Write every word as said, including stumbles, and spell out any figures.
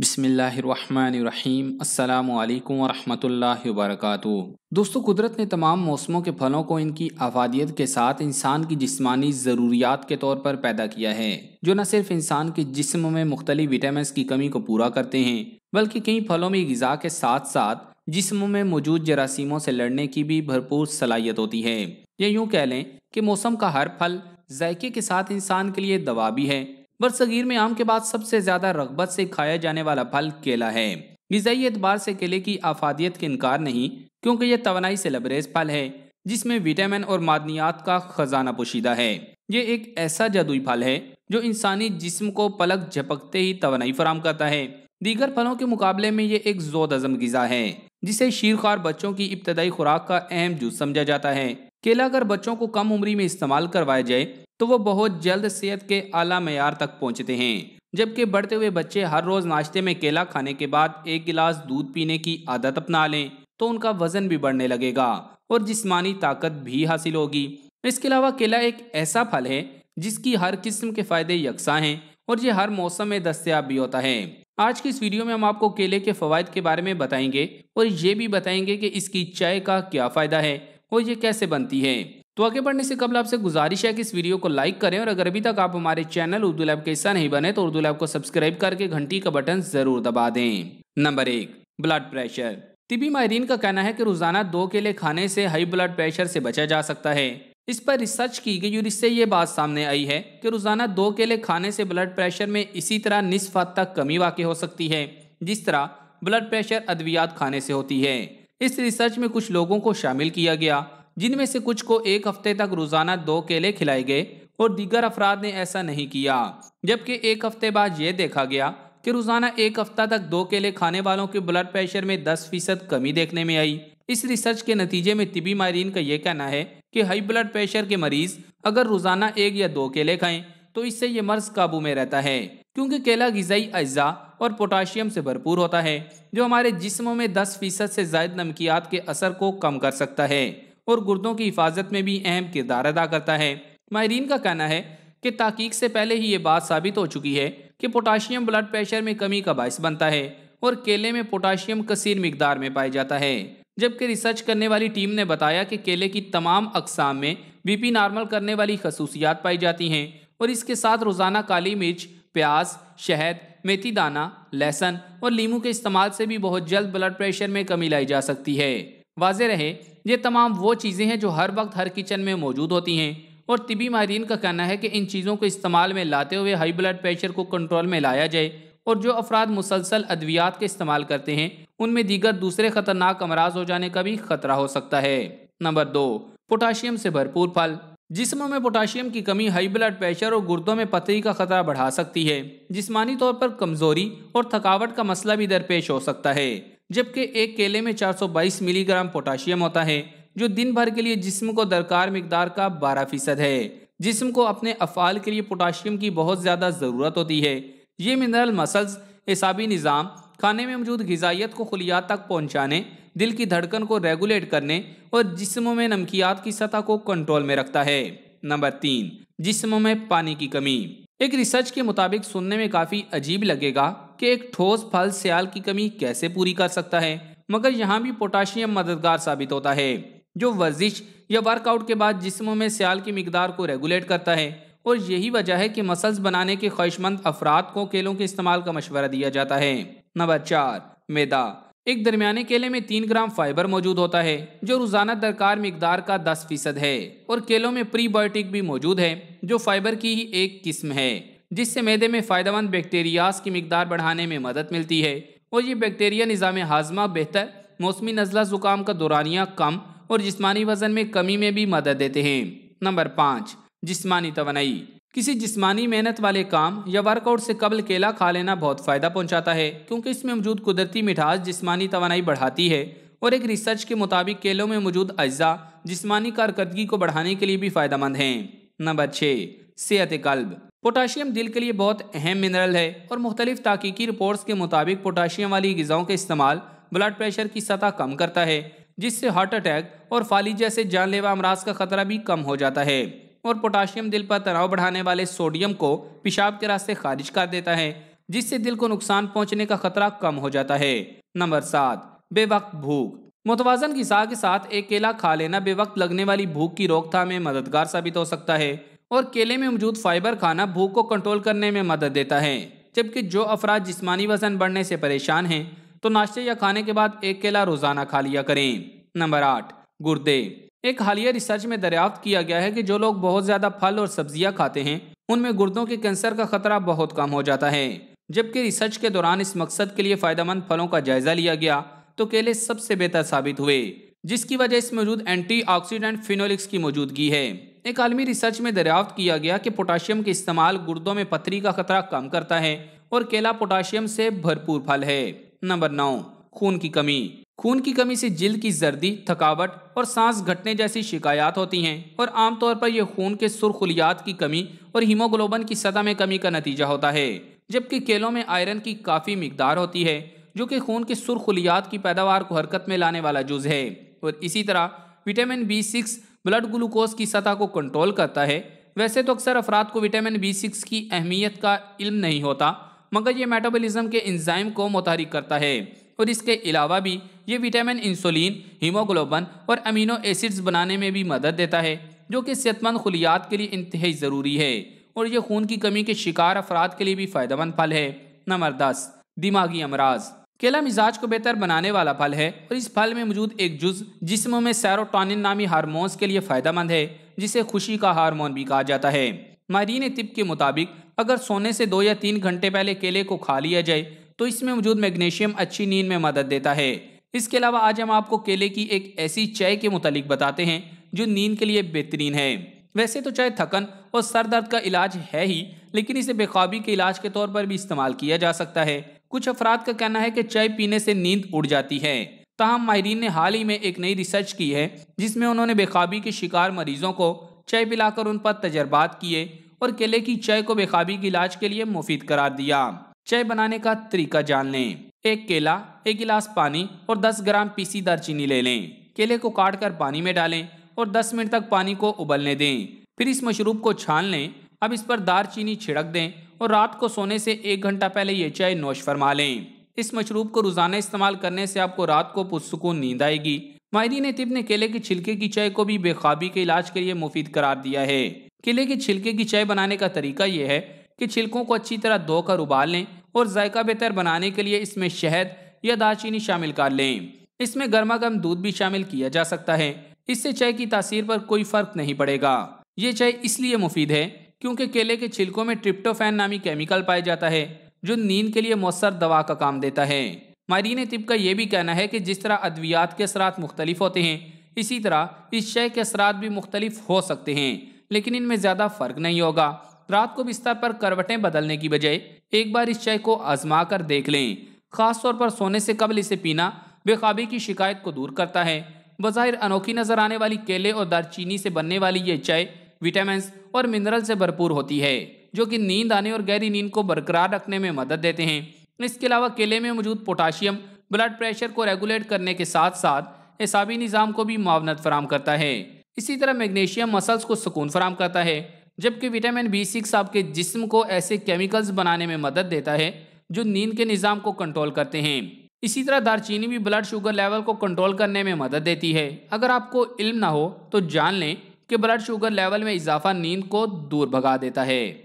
बिस्मिल्लाहिर्रहमानिर्रहीम अस्सलामु अलैकुम वरहमतुल्लाहि वबरकातुहू। दोस्तों, कुदरत ने तमाम मौसमों के फलों को इनकी आफादियत के साथ इंसान की जिस्मानी ज़रूरियात के तौर पर पैदा किया है, जो न सिर्फ इंसान के जिस्म में मुख्तलिफ विटामिन्स की कमी को पूरा करते हैं, बल्कि कई फलों में ग़िज़ा के साथ साथ जिस्म में मौजूद जरासीमों से लड़ने की भी भरपूर सलाहियत होती है। या यूँ कह लें कि मौसम का हर फल जायके के साथ इंसान के लिए दवा भी है। बरसगीर में आम के बाद सबसे ज्यादा रगबत से खाया जाने वाला फल केला है। ग़िज़ाई एतबार से केले की आफादियत का इनकार नहीं, क्योंकि यह तवानाई से लबरेज फल है जिसमें विटामिन और मादनियात का खजाना पोशीदा है। ये एक ऐसा जादुई फल है जो इंसानी जिस्म को पलक झपकते ही तवानाई फराम करता है। दीगर फलों के मुकाबले में ये एक जोद अज़म ग़िज़ा है जिसे शीरख्वार बच्चों की इब्तदाई खुराक का अहम जुज़ समझा जाता है। केला अगर बच्चों को कम उम्री में इस्तेमाल करवाया जाए तो वो बहुत जल्द सेहत के आला मयार तक पहुंचते हैं, जबकि बढ़ते हुए बच्चे हर रोज नाश्ते में केला खाने के बाद एक गिलास दूध पीने की आदत अपना लें तो उनका वजन भी बढ़ने लगेगा और जिस्मानी ताकत भी हासिल होगी। इसके अलावा केला एक ऐसा फल है जिसकी हर किस्म के फायदे यकसा हैं और ये हर मौसम में दस्तयाब भी होता है। आज की इस वीडियो में हम आपको केले के फवाइद के बारे में बताएंगे और ये भी बताएंगे कि इसकी चाय का क्या फायदा है और ये कैसे बनती है। तो आगे बढ़ने से कबल आपसे गुजारिश है कि इस वीडियो को लाइक करें और अगर अभी तक आप हमारे चैनल उर्दू लैब के हिस्सा नहीं बने तो उर्दू लैब को सब्सक्राइब करके घंटी का बटन जरूर दबा दें। नंबर एक, ब्लड प्रेशर। तिबी माहिरीन का कहना है कि रोजाना दो केले खाने से हाई ब्लड प्रेशर से बचा जा सकता है। इस पर रिसर्च की गई और इससे ये बात सामने आई है कि रोजाना दो केले खाने से ब्लड प्रेशर में इसी तरह निस्फ हद तक कमी वाक़ई हो सकती है जिस तरह ब्लड प्रेशर अद्वियात खाने से होती है। इस रिसर्च में कुछ लोगों को शामिल किया गया जिनमें से कुछ को एक हफ्ते तक रोजाना दो केले खिलाए गए और दीगर अफराद ने ऐसा नहीं किया, जबकि एक हफ्ते बाद यह देखा गया कि रोजाना एक हफ्ता तक दो केले खाने वालों के ब्लड प्रेशर में दस फीसद कमी देखने में आई। इस रिसर्च के नतीजे में तिबी माहिरीन का यह कहना है कि हाई ब्लड प्रेशर के मरीज अगर रोजाना एक या दो केले खाएं तो इससे ये मर्ज काबू में रहता है, क्योंकि केला ग़िज़ाई अज्जा और पोटाशियम से भरपूर होता है जो हमारे जिस्म में दस फीसद से ज्यादा नमकियात के असर को कम कर सकता है और गुर्दों की हिफाजत में भी अहम किरदार अदा करता है। माहिरीन का कहना है कि तहकीक से पहले ही ये बात साबित हो चुकी है कि पोटाशियम ब्लड प्रेशर में कमी का बायस बनता है और केले में पोटाशियम कसीर मिकदार में पाया जाता है। जबकि रिसर्च करने वाली टीम ने बताया कि केले की तमाम अकसाम में बीपी नॉर्मल करने वाली खसूसियात पाई जाती हैं और इसके साथ रोजाना काली मिर्च, प्याज, शहद, मेथी दाना, लहसुन और लीमू के इस्तेमाल से भी बहुत जल्द ब्लड प्रेशर में कमी लाई जा सकती है। वाज़े रहे, ये तमाम वो चीज़ें हैं जो हर वक्त हर किचन में मौजूद होती हैं और तिबी माहिरीन का कहना है कि इन चीज़ों को इस्तेमाल में लाते हुए हाई ब्लड प्रेशर को कंट्रोल में लाया जाए और जो अफराद मुसलसल अद्वियात के इस्तेमाल करते हैं उनमें दीगर दूसरे खतरनाक अमराज हो जाने का भी खतरा हो सकता है। नंबर दो, पोटाशियम से भरपूर फल। जिस्म में पोटाशियम की कमी हाई ब्लड प्रेशर और गुर्दों में पथरी का खतरा बढ़ा सकती है। जिस्मानी तौर पर कमजोरी और थकावट का मसला भी दरपेश हो सकता है, जबकि एक केले में चार सौ बाईस मिलीग्राम पोटाशियम होता है जो दिन भर के लिए जिस्म को दरकार मिकदार का बारह फीसद है। जिस्म को अपने अफ़ाल के लिए पोटाशियम की बहुत ज़्यादा ज़रूरत होती है। ये मिनरल मसल्स, एसाबी निज़ाम, खाने में मौजूद ग़िज़ाइयत को खुलियात तक पहुँचाने, दिल की धड़कन को रेगुलेट करने और जिस्म में नमकियात की सतह को कंट्रोल में रखता है। नंबर तीन, जिस्म में पानी की कमी। एक रिसर्च के मुताबिक सुनने में काफ़ी अजीब लगेगा कि एक ठोस फल सियाल की कमी कैसे पूरी कर सकता है, मगर यहाँ भी पोटाशियम मददगार साबित होता है जो वर्जिश या वर्कआउट के बाद जिस्म में सियाल की मिकदार को रेगुलेट करता है और यही वजह है कि मसल्स बनाने के ख्वाहिशमंद अफराद को केलों के इस्तेमाल का मशवरा दिया जाता है। नंबर चार, मैदा। एक दरमियाने केले में तीन ग्राम फाइबर मौजूद होता है जो रोजाना दरकार मिकदार का दस फीसद है और केलों में प्रीबायोटिक भी मौजूद है जो फाइबर की ही एक किस्म है जिससे मैदे में फायदेमंद बैक्टीरियाज की मिकदार बढ़ाने में मदद मिलती है और ये बैक्टीरिया निज़ाम हाजमा बेहतर, मौसमी नज़ला ज़ुकाम का दौरानिया कम और जिस्मानी वजन में कमी में भी मदद देते हैं। नंबर पाँच, जिस्मानी तवानाई। किसी जिस्मानी मेहनत वाले काम या वर्कआउट से कबल केला खा लेना बहुत फ़ायदा पहुंचाता है, क्योंकि इसमें मौजूद कुदरती मिठास जिस्मानी तवानाई बढ़ाती है और एक रिसर्च के मुताबिक केलों में मौजूद अज्जा जिस्मानी कारकर्दगी को बढ़ाने के लिए भी फ़ायदेमंद हैं। नंबर छः, सेहत कल्ब। पोटाशियम दिल के लिए बहुत अहम मिनरल है और मुख्तलिफ ताकीकी रिपोर्ट्स के मुताबिक पोटाशियम वाली ग़िज़ाओं का इस्तेमाल ब्लड प्रेशर की सतह कम करता है जिससे हार्ट अटैक और फाली जैसे जानलेवा अमराज का खतरा भी कम हो जाता है और पोटाशियम दिल पर तनाव बढ़ाने वाले सोडियम को पेशाब के रास्ते खारिज कर देता है जिससे दिल को नुकसान पहुंचने का खतरा कम हो जाता है। नंबर सात, बेवक्त भूख। मुतवाजन ग़िज़ा के साथ एक केला खा लेना बेवक्त लगने वाली भूख की रोकथाम में मददगार साबित हो सकता है और केले में मौजूद फाइबर खाना भूख को कंट्रोल करने में मदद देता है। जबकि जो अफराद जिस्मानी वजन बढ़ने से परेशान हैं तो नाश्ते या खाने के बाद एक केला रोजाना खा लिया करें। नंबर आठ, गुर्दे। एक हालिया रिसर्च में दरियाफ्त किया गया है कि जो लोग बहुत ज्यादा फल और सब्जियां खाते हैं उनमें गुर्दों के कैंसर का खतरा बहुत कम हो जाता है। जबकि रिसर्च के दौरान इस मकसद के लिए फायदेमंद फलों का जायजा लिया गया तो केले सबसे बेहतर साबित हुए, जिसकी वजह इसमें मौजूद एंटीऑक्सीडेंट फिनोलिक्स की मौजूदगी है। एक आलमी रिसर्च में दरियाफ्त किया गया कि पोटाशियम के इस्तेमाल गुर्दों में पथरी का खतरा कम करता है और केला पोटाशियम से भरपूर फल है। नंबर नौ, खून की कमी। खून की कमी से जिल्द की जर्दी, थकावट और सांस घटने जैसी शिकायत होती हैं और आमतौर पर यह खून के सुरखुलियात की कमी और हीमोग्लोबिन की सतह में कमी का नतीजा होता है। जबकि केलों में आयरन की काफ़ी मिकदार होती है जो कि खून के सुरखुलियात की पैदावार को हरकत में लाने वाला जुज है और इसी तरह vitamin B six blood glucose की सतह को कंट्रोल करता है। वैसे तो अक्सर अफराद को विटामिन बी सिक्स की अहमियत का इल्म नहीं होता, मगर ये मेटाबॉलिज्म के एंजाइम को मुतहरिक करता है और इसके अलावा भी ये विटामिन इंसुलिन, हीमोग्लोबिन और अमीनो एसिड्स बनाने में भी मदद देता है जो कि सेहतमंद खुलियात के लिए इंतहाई ज़रूरी है और ये खून की कमी के शिकार अफराद के लिए भी फ़ायदेमंद फल है। नंबर दस, दिमागी अमराज। केला मिजाज को बेहतर बनाने वाला फल है और इस फल में मौजूद एक जुज जिस्म में सेरोटोनिन नामी हार्मोन्स के लिए फ़ायदेमंद है जिसे खुशी का हार्मोन भी कहा जाता है। माहिरीन तिब के मुताबिक अगर सोने से दो या तीन घंटे पहले केले को खा लिया जाए तो इसमें मौजूद मैग्नीशियम अच्छी नींद में मदद देता है। इसके अलावा आज हम आपको केले की एक ऐसी चाय के मुतालिक बताते हैं जो नींद के लिए बेहतरीन है। वैसे तो चाय थकन और सर दर्द का इलाज है ही, लेकिन इसे बेख्वाबी के इलाज के तौर पर भी इस्तेमाल किया जा सकता है। कुछ अफराद का कहना है कि चाय पीने से नींद उड़ जाती है। ताहम माहिरीन ने हाल ही में एक नई रिसर्च की है जिसमें उन्होंने बेख्वाबी के शिकार मरीजों को चाय पिलाकर उन पर तजर्बात किए और केले की चाय को बेख्वाबी के इलाज के लिए मुफीद करार दिया। चाय बनाने का तरीका जान लें। एक केला, एक गिलास पानी और दस ग्राम पीसी दालचीनी ले लें। केले को काट कर पानी में डालें और दस मिनट तक पानी को उबलने दें। फिर इस मशरूब को छान लें। अब इस पर दालचीनी छिड़क दें और रात को सोने से एक घंटा पहले ये चाय नोश फरमा लें। इस मशरूब को रोजाना इस्तेमाल करने से आपको रात को पुरसुकून नींद आएगी। माहिरीन तिब ने केले के छिलके की चाय को भी बेख्वाबी के इलाज के लिए मुफीद करार दिया है। केले के छिलके की चाय बनाने का तरीका यह है कि छिलकों को अच्छी तरह धोकर उबाल लें और जायका बेहतर बनाने के लिए इसमें शहद या दालचीनी शामिल कर लें। इसमें गर्मा गर्म दूध भी शामिल किया जा सकता है। इससे चाय की तासीर पर कोई फर्क नहीं पड़ेगा। ये चाय इसलिए मुफीद है क्योंकि केले के छिलकों में ट्रिप्टोफैन नामी केमिकल पाया जाता है जो नींद के लिए मौसर दवा का काम देता है। माहिरीन तिब का यह भी कहना है कि जिस तरह अद्वियात के असरात मुख्तलिफ होते हैं इसी तरह इस चाय के असरात भी मुख्तलिफ हो सकते हैं, लेकिन इनमें ज़्यादा फर्क नहीं होगा। रात को बिस्तर पर करवटें बदलने की बजाय एक बार इस चाय को आजमा कर देख लें। खासतौर पर सोने से कबल इसे पीना बेख्वाबी की शिकायत को दूर करता है। बज़ाहिर अनोखी नजर आने वाली केले और दालचीनी से बनने वाली ये चाय विटामिन और मिनरल से भरपूर होती है जो कि नींद आने और गहरी नींद को बरकरार रखने में मदद देते हैं। इसके अलावा केले में मौजूद पोटाशियम ब्लड प्रेशर को रेगुलेट करने के साथ साथ एसाबी निज़ाम को भी मुआवनत फराम करता है। इसी तरह मैग्नीशियम मसल्स को सुकून फराम करता है, जबकि विटामिन बी सिक्स आपके जिस्म को ऐसे केमिकल्स बनाने में मदद देता है जो नींद के निज़ाम को कंट्रोल करते हैं। इसी तरह दालचीनी भी ब्लड शुगर लेवल को कंट्रोल करने में मदद देती है। अगर आपको इल्म ना हो तो जान लें कि ब्लड शुगर लेवल में इजाफा नींद को दूर भगा देता है।